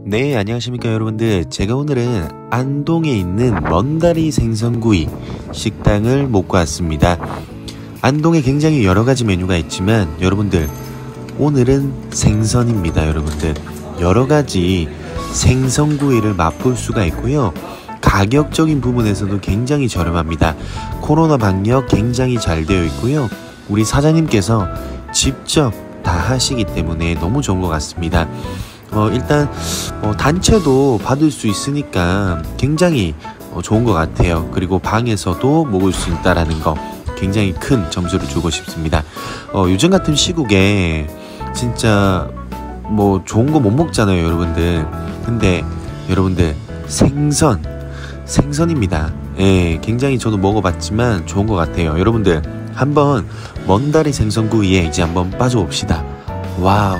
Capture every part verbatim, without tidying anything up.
네, 안녕하십니까 여러분들. 제가 오늘은 안동에 있는 먼다리 생선구이 식당을 먹고 왔습니다. 안동에 굉장히 여러가지 메뉴가 있지만 여러분들, 오늘은 생선입니다. 여러분들, 여러가지 생선구이를 맛볼 수가 있고요, 가격적인 부분에서도 굉장히 저렴합니다. 코로나 방역 굉장히 잘 되어 있고요, 우리 사장님께서 직접 다 하시기 때문에 너무 좋은 것 같습니다. 어, 일단 어, 단체도 받을 수 있으니까 굉장히 어, 좋은 것 같아요. 그리고 방에서도 먹을 수 있다라는 거 굉장히 큰 점수를 주고 싶습니다. 어, 요즘 같은 시국에 진짜 뭐 좋은 거 못 먹잖아요 여러분들. 근데 여러분들, 생선 생선입니다. 예, 굉장히 저도 먹어봤지만 좋은 것 같아요. 여러분들, 한번 먼다리 생선구이에 이제 한번 빠져봅시다. 와우.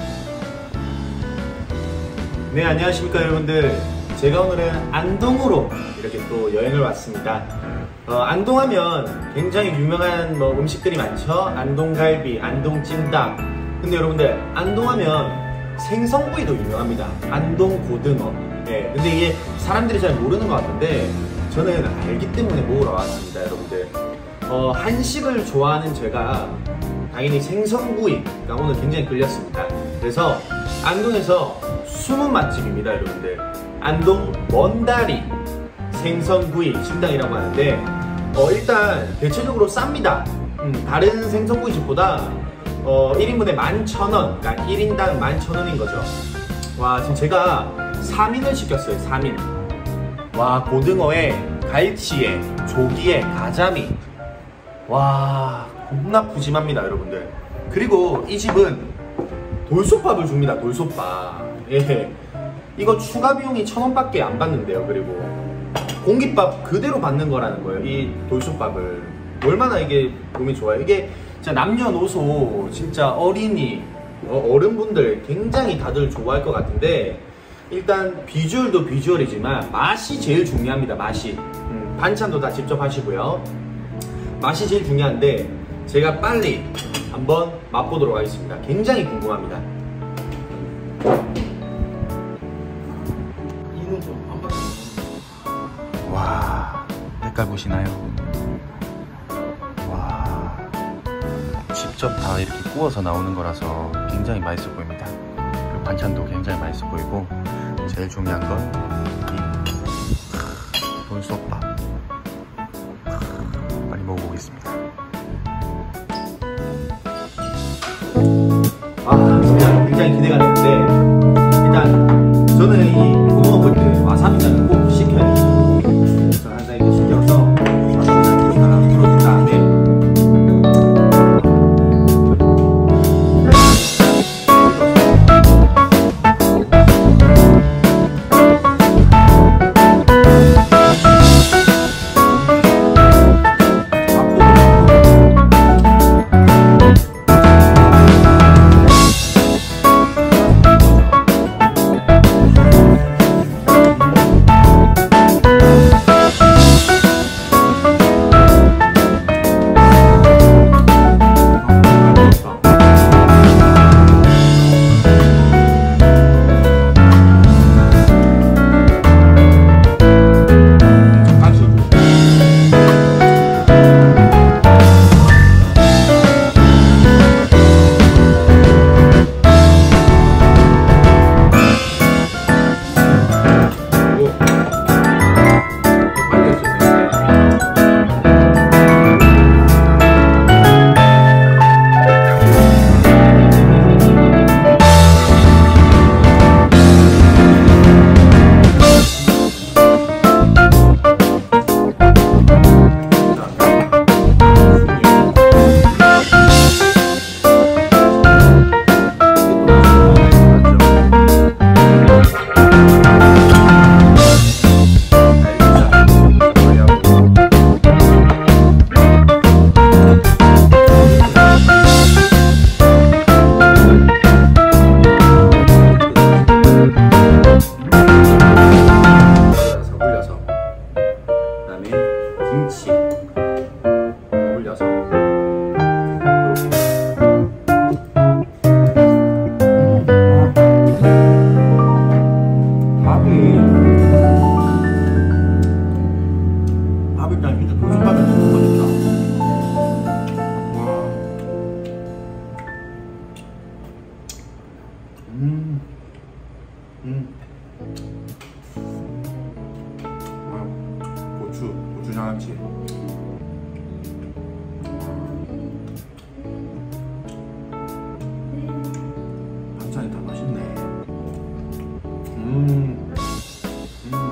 네, 안녕하십니까 여러분들. 제가 오늘은 안동으로 이렇게 또 여행을 왔습니다. 어, 안동하면 굉장히 유명한 뭐 음식들이 많죠. 안동갈비, 안동찜닭. 근데 여러분들, 안동하면 생선구이도 유명합니다. 안동고등어. 네, 근데 이게 사람들이 잘 모르는 것 같은데 저는 알기 때문에 먹으러 왔습니다. 여러분들, 어, 한식을 좋아하는 제가 당연히 생선구이가 오늘 굉장히 끌렸습니다. 그래서 안동에서 숨은 맛집입니다. 여러분들, 안동 먼다리 생선구이 식당이라고 하는데 어, 일단 대체적으로 쌉니다. 음, 다른 생선구이 집보다 어, 일 인분에 만 천 원, 그러니까 일 인당 만 천 원인 거죠. 와, 지금 제가 삼 인을 시켰어요. 삼 인. 와, 고등어에 갈치에 조기에 가자미. 와, 겁나 푸짐합니다 여러분들. 그리고 이 집은 돌솥밥을 줍니다. 돌솥밥. 예, 이거 추가 비용이 천 원밖에 안 받는데요. 그리고 공깃밥 그대로 받는 거라는 거예요. 이 돌솥밥을. 얼마나 이게 몸이 좋아요. 이게 진짜 남녀노소, 진짜 어린이, 어, 어른분들 굉장히 다들 좋아할 것 같은데, 일단 비주얼도 비주얼이지만 맛이 제일 중요합니다. 맛이. 음, 반찬도 다 직접 하시고요. 맛이 제일 중요한데 제가 빨리 한번 맛보도록 하겠습니다. 굉장히 궁금합니다. 와, 색깔 보시나요? 와, 직접 다 이렇게 구워서 나오는 거라서 굉장히 맛있어 보입니다. 그리고 반찬도 굉장히 맛있어 보이고, 제일 중요한 건 이 돌솥밥. 빨리 먹어보겠습니다. 아, 진짜 굉장히 기대가 되는데, 일단 저는 이 고등어 먹을 때 와사비장을 꼭 시켜야 돼요. 그래서 항상 이렇게 시켜서 와사비장을 하나 풀어준 다음에 음. 아, 고추, 고추장아찌. 반찬이 다 맛있네. 음. 음.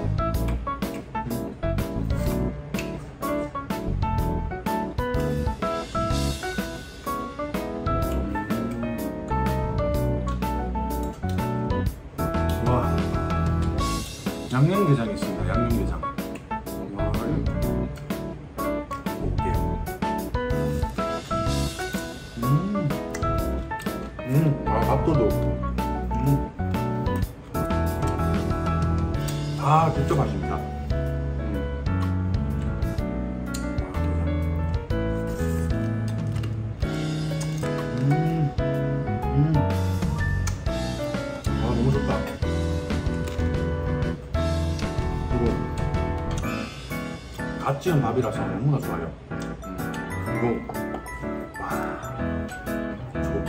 와, 양념게장이 있습니다. 양념게장. 와, 먹어볼게요. 음, 음, 아, 밥도둑. 음, 아, 진짜 맛있습니다. 음, 음, 음, 아, 너무 좋다. 그리고 갓 지은 밥이라서 너무나 좋아요. 음, 그리고 와, 조,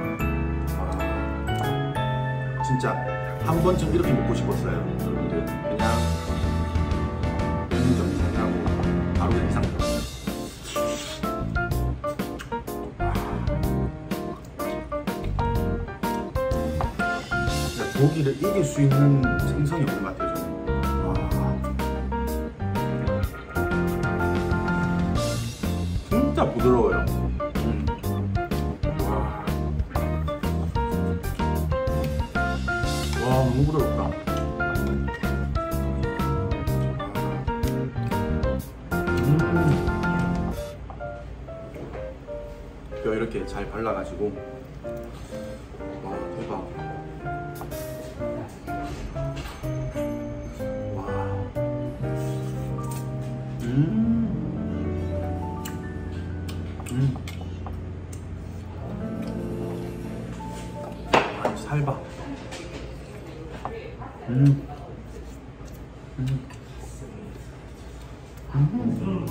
와, 진짜 한 번쯤 이렇게 먹고 싶었어요, 여러분들. 그냥 편의점 사고 바로 그냥 이상. 진짜 조기를 이길 수 있는 생선이 없는 것 같아요, 저는. 와. 진짜 부드러워요. 음. 와. 와, 너무 부드럽다. 음. 뼈 이렇게 잘 발라가지고. 와, 대박. 와. 음. 음. 아니, 살봐. 음. 음. 음.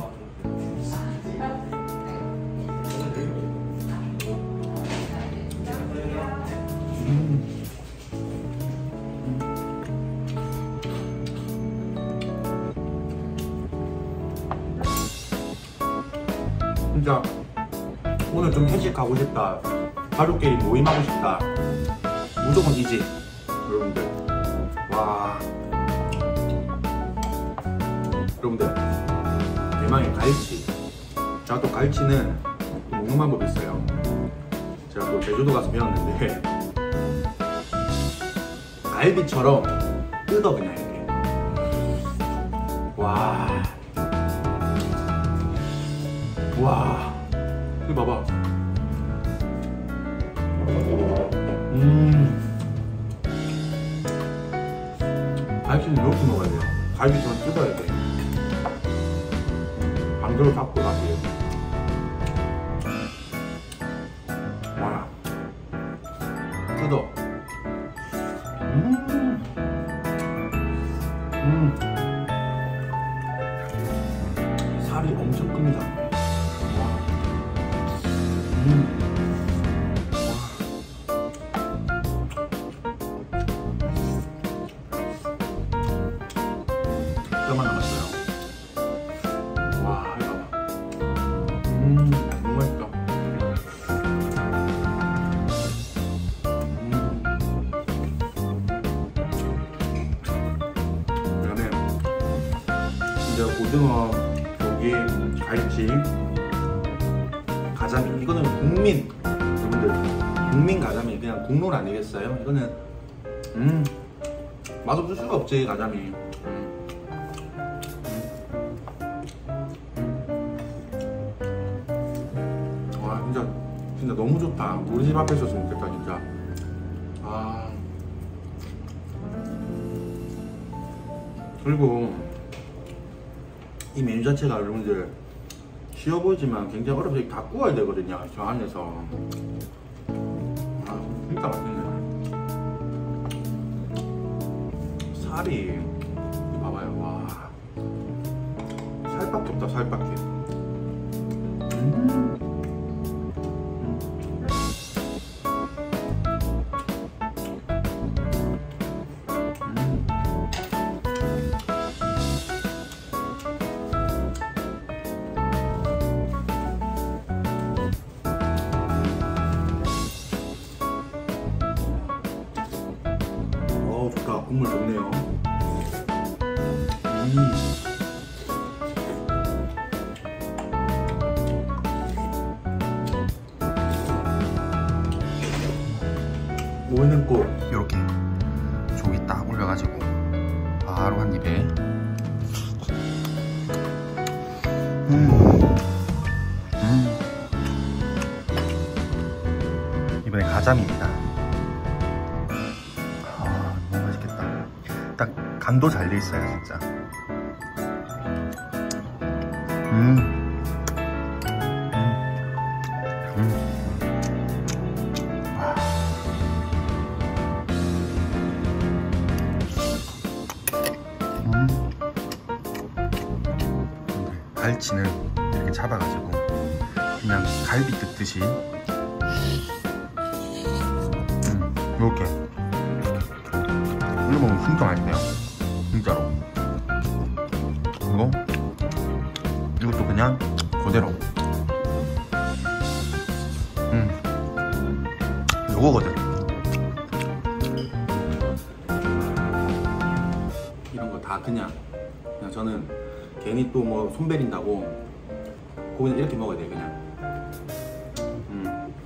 진짜 오늘 좀 회식 가고 싶다, 가족끼리 모임하고 싶다, 무조건 이 집 여러분들. 와, 여러분들, 대망의 갈치. 제가 또 갈치는 또 먹는 방법이 있어요. 제가 또 제주도 가서 배웠는데 갈비처럼 뜯어 그냥 이렇게. 와, 와, 이거 봐봐. 음, 갈치는 이렇게 먹어야 돼요. 갈비처럼 뜯어야 돼. 반대로 잡고 다시. 와, 뜯어. 음, 음, 살이 엄청 큽니다. 와, 음. 뼈만 남았어요. 와, 이거 봐. 음, 너무 맛있다. 음. 그다음에 진짜 고등어, 조기, 갈치, 가자미. 이거는 국민, 여러분들, 국민 가자미. 그냥 국룰 아니겠어요? 이거는 음, 맛없을 수가 없지, 가자미. 음. 와, 진짜 진짜 너무 좋다. 우리 집 앞에 있었으면 좋겠다, 진짜. 아, 그리고 이 메뉴 자체가 여러분들 쉬워 보이지만 굉장히 어렵게 다 구워야 되거든요, 저 안에서. 아, 진짜 맛있네. 살이 봐봐요. 와, 살밖에 없다, 살밖에. 음. 음. 와, 국물 좋네요. 음. 오이는 꼭 이렇게 조기 딱 올려가지고 바로 한 입에. 음. 음. 이번엔 가자미입니다. 아, 너무 맛있겠다. 딱 간도 잘 돼 있어요, 진짜. 음. 음. 음. 갈치는 이렇게 잡아가지고 그냥 갈비 뜯듯이 음, 이렇게 이거 먹으면 진짜 맛있네요, 진짜로. 그리고 이것도 그냥 그대로 음, 요거거든. 이런 거 다 그냥 그냥 저는 괜히 또 뭐 손베린다고 고기는 이렇게 먹어야 돼, 그냥. 음.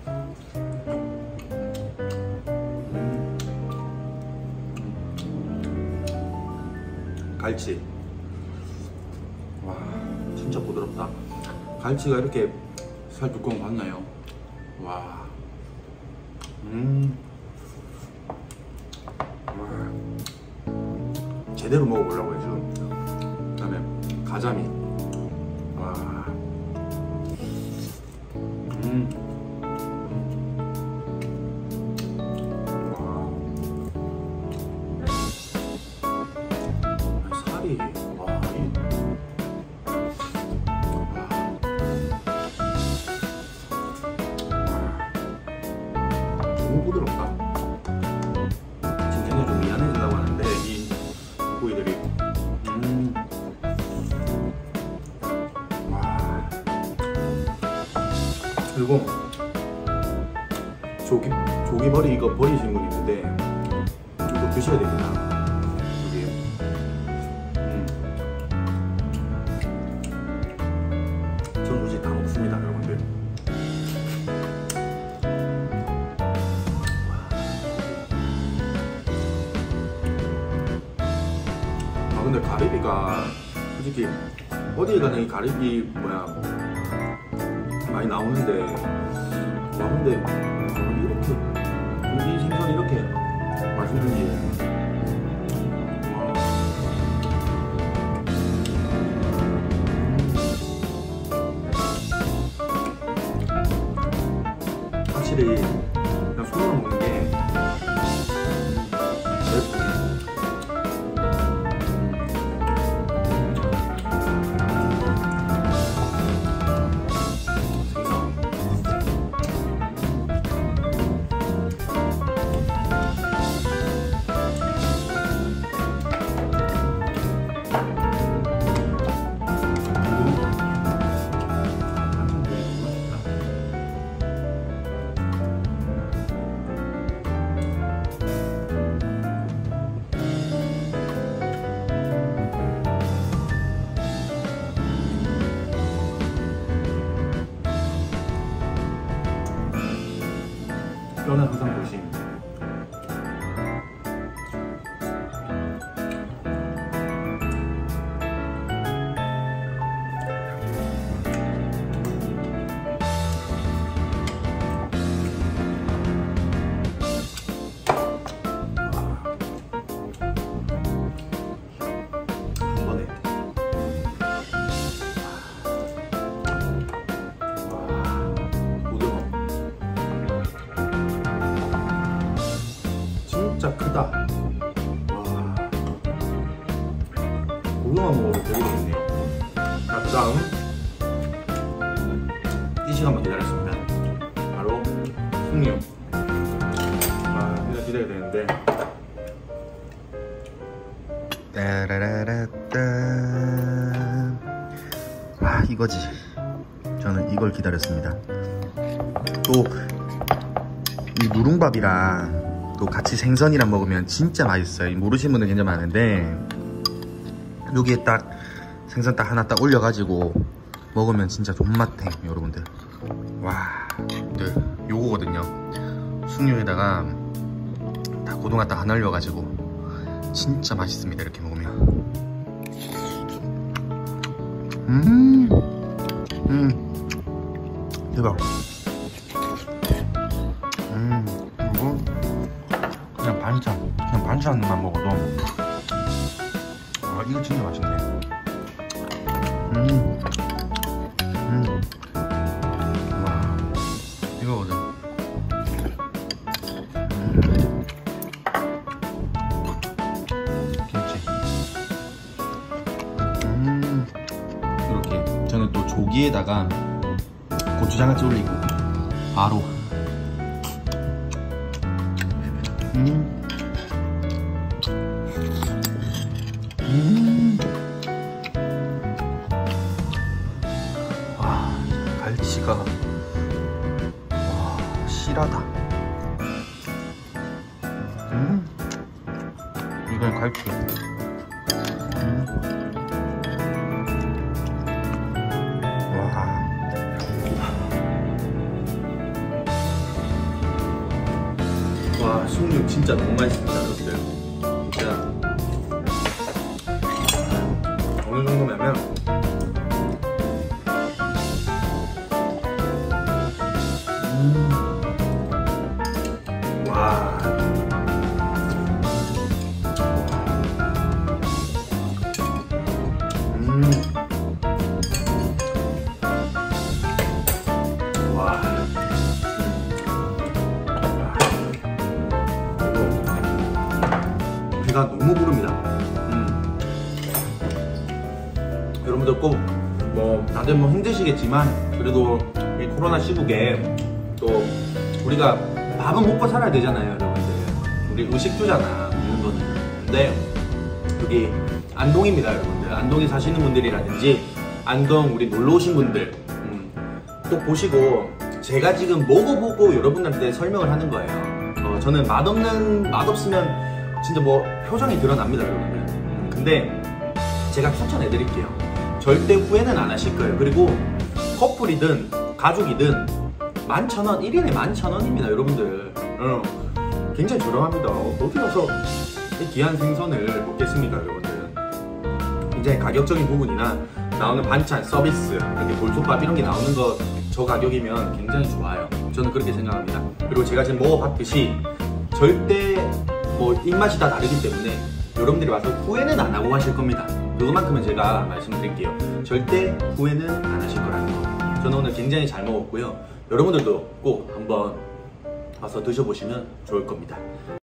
음. 갈치. 와, 진짜 부드럽다. 갈치가 이렇게 살 두꺼운 거 봤나요? 와. 음. 와. 제대로 먹어보려고 해, 지금. 그 다음에 가자미. 와. 음. 와. 살이. 와. 이. 와. 너무 부드럽다. 지금 굉장히 좀 미안해지려고 하는데 이 고기들이. 음. 그리고 조기, 조기머리 이거 버리시는 분이 있는데 이거 드셔야 됩니다. 여기. 음. 전 솔직히 다 먹습니다, 여러분들. 아 근데 가리비가 솔직히 어디에 가든 이 가리비 뭐야 많이 나오는데, 와 근데 이렇게 이 생선 이렇게 맛있는지. 와. 확실히 그냥 손으로 먹는 게 맵고. 뼈는 항상 조심. 한 번에. 진짜 크다. 와. 고구마 먹어도 되게 좋네요. 자, 그 다음 이 시간만 기다렸습니다. 바로 숭늉. 아, 이제 기대가 되는데. 따라라라따. 아, 이거지. 저는 이걸 기다렸습니다. 또 이 누룽밥이랑 또 같이 생선이랑 먹으면 진짜 맛있어요. 모르시는 분들 굉장히 많은데 여기에 딱 생선 딱 하나 딱 올려가지고 먹으면 진짜 존맛해 여러분들. 와, 네, 요거거든요. 숭늉에다가 딱 고등어 딱 하나 올려가지고 진짜 맛있습니다. 이렇게 먹으면. 음, 음, 대박. 음, 이거 그냥 반찬, 그냥 반찬만 먹어도 아, 이거 진짜 맛있네. 음, 음, 와, 이거거든. 음, 김치. 음, 이렇게 저는 또 조기에다가 고추장같이 올리고 바로. 음. 음. 와, 갈치가 와, 실하다. 음. 이건 갈치. 음. 와. 와, 숭늉 진짜 너무 맛있습니다, 여러분들. 진짜 어느 정도냐면 음. 와. 음. 와. 배가 너무 부릅니다. 음. 여러분들 꼭 뭐 다들 뭐 힘드시겠지만 그래도 이 코로나 시국에 또 우리가 밥은 먹고 살아야 되잖아요, 여러분들. 우리 의식주잖아, 먹는 거는. 근데 여기 안동입니다, 여러분들. 안동에 사시는 분들이라든지 안동 우리 놀러 오신 분들 음, 꼭 보시고 제가 지금 먹어보고 여러분들한테 설명을 하는 거예요. 어, 저는 맛없는 맛없으면 진짜 뭐 표정이 드러납니다, 여러분들. 음, 근데 제가 추천해 드릴게요. 절대 후회는 안 하실 거예요. 그리고 커플이든 가족이든 만 천 원, 일 인에 만 천 원입니다, 여러분들. 어, 굉장히 저렴합니다. 어디 가서 이 귀한 생선을 먹겠습니까, 여러분들. 굉장히 가격적인 부분이나 나오는 반찬, 서비스, 이렇게 돌솥밥 이런 게 나오는 거 저 가격이면 굉장히 좋아요. 저는 그렇게 생각합니다. 그리고 제가 지금 먹어봤듯이 절대 뭐 입맛이 다 다르기 때문에 여러분들이 와서 후회는 안 하고 가실 겁니다. 그것만큼은 제가 말씀드릴게요. 절대 후회는 안 하실 거라는 거. 저는 오늘 굉장히 잘 먹었고요. 여러분들도 꼭 한번 와서 드셔보시면 좋을 겁니다.